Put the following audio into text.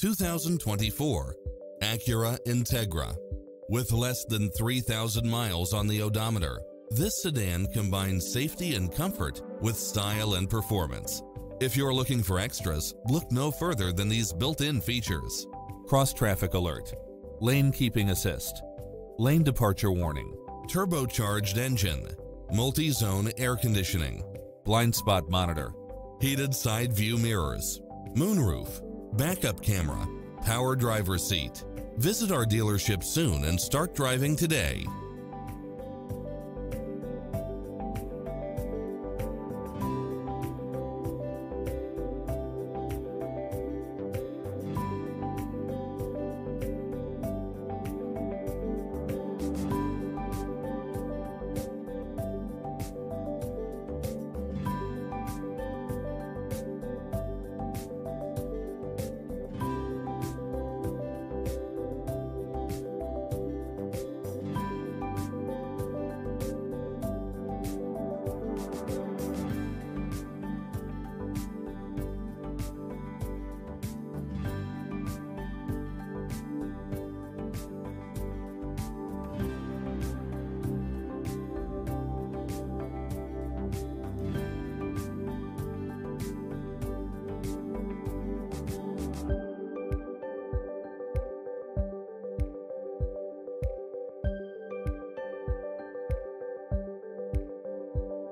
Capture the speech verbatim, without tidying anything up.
two thousand twenty-four Acura Integra. With less than three thousand miles on the odometer, this sedan combines safety and comfort with style and performance. If you're looking for extras, look no further than these built-in features: cross-traffic alert, lane keeping assist, lane departure warning, turbocharged engine, multi-zone air conditioning, blind spot monitor, heated side view mirrors, moonroof, backup camera, power driver seat. Visit our dealership soon and start driving today.